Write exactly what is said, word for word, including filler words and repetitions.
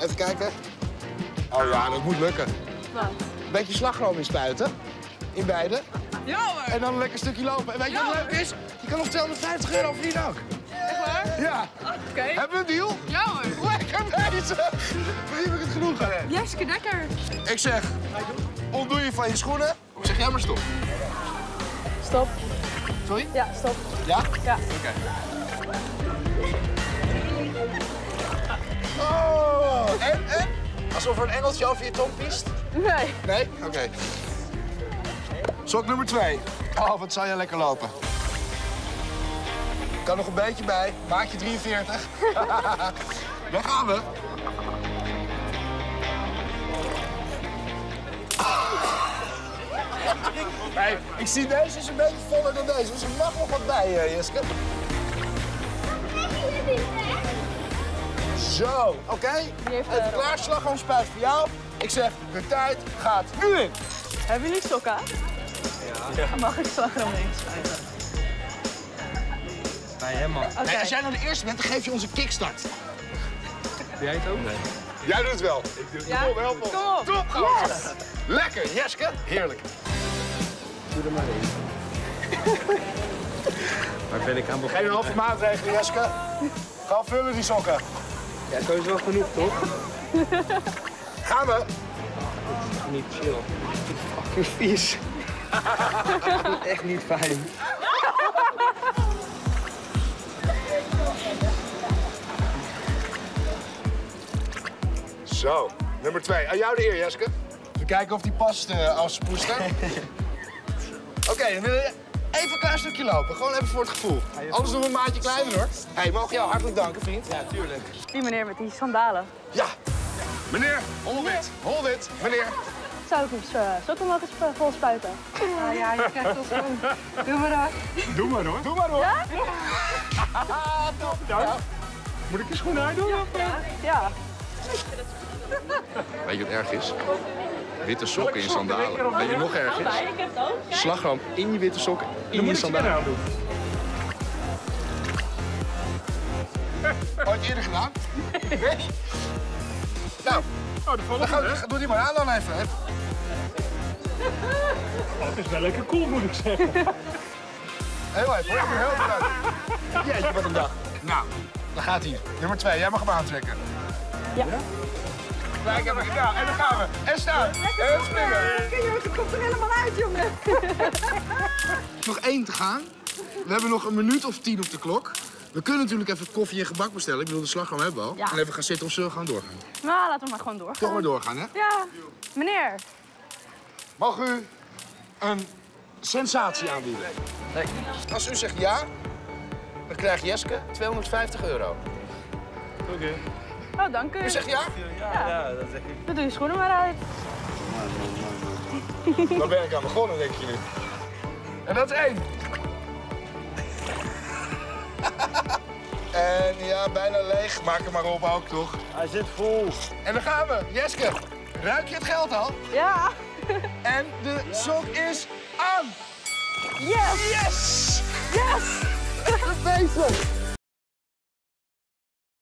Even kijken. Oh ja, dat moet lukken. Wat? Een beetje slagroom inspuiten. In beide. Ja hoor. En dan een lekker stukje lopen. En weet je Ja, wat hoor. leuk is? Je kan nog tweehonderdvijftig euro verdienen ook. Echt waar? Ja. Oké. Okay. Hebben we een deal? Ja hoor. Lekker bezig. Wie heb ik het genoeg aan? Jeske Dekker. Ik zeg, ontdoe je van je schoenen. Of zeg jij maar stop? Stop. Sorry? Ja, stop. Ja? Ja. Oké. Okay. Oh, en, en? Alsof er een engeltje over je tong piest? Nee. Nee? Oké. Okay. Sok nummer twee. Oh, wat zou jij lekker lopen. Kan nog een beetje bij. Maatje drieënveertig. Daar gaan we. Hey, ik zie deze is een beetje voller dan deze. Dus er mag nog wat bij, uh, Jeske. Zo, oké. Okay. Even klaar, slagroomspuit voor jou. Ik zeg, de tijd gaat nu in. Hebben jullie sokken? Ja. ja. Mag ik slagroom erin spuiten? Nee, helemaal. Okay. Nee, als jij nou de eerste bent, dan geef je onze kickstart. Doe jij het ook? Nee. Jij doet het wel. Ik doe het ja? Kom, help ons. Kom op. Top, gaan yes. Lekker, Jeske. Heerlijk. Doe er maar in. Waar ben ik aan begonnen? Geen halve maatregelen, Jeske. Ga vullen die sokken. Ja, zo is wel genoeg, toch? Gaan we. Niet chill. Fucking vies. Dat is echt niet fijn. Zo, nummer twee. Aan jou de eer, Jeske. Even kijken of die past uh, als poester. Oké, okay, dan wil je even een klein stukje lopen. Gewoon even voor het gevoel. Anders doen we een maatje kleiner, hoor. Hé, hey, mogen jou hartelijk danken, vriend. Ja, tuurlijk. Die meneer met die sandalen. Ja. Meneer, Holwit. Holwit, meneer. Zou ik eens uh, sokken mogen sp vol spuiten? Ah, ja, je krijgt ons gewoon. Doe maar hoor. Doe maar hoor. Doe maar hoor. Ja? Top. Ja. Moet ik je schoenen uitdoen? Ja. Ja. Weet je wat erg is? Witte sokken in sandalen. Weet je nog erg is? Ik heb het ook. Slagroom in je witte sokken, in je sandalen. Ooit eerder gedaan? Nee. Nou, Oh, de volgende. dan ga, doe die maar aan dan even. Hè. Oh, het is wel lekker cool, moet ik zeggen. Heel even, hoor. Ik ben heel bedankt. Jeetje, wat een dag. Nou, dan gaat hij. Nummer twee, jij mag hem aantrekken. Ja. Kijk, hebben we gedaan. En dan gaan we. En staan. En springen. Het komt er helemaal uit, jongen. Nog één te gaan. We hebben nog een minuut of tien op de klok. We kunnen natuurlijk even koffie en gebak bestellen. Ik bedoel, de slagroom hebben we al. Ja. En even gaan zitten of zullen we gewoon doorgaan? Nou, laten we maar gewoon doorgaan. Toch maar doorgaan, hè? Ja. Meneer. Mag u een sensatie aanbieden? Nee. Als u zegt ja, dan krijgt Jeske tweehonderdvijftig euro. Oké. Okay. Oh, dank u. U zegt ja? Ja, ja, dat zeg ik. Dan doe je schoenen maar uit. Dan ben ik aan begonnen, denk je nu. En dat is één. En ja, bijna leeg. Maak hem maar op ook, toch? Hij zit vol. En dan gaan we. Jeske, ruik je het geld al? Ja. En de sok is aan. Yes. Yes! Yes. Lekker bezig.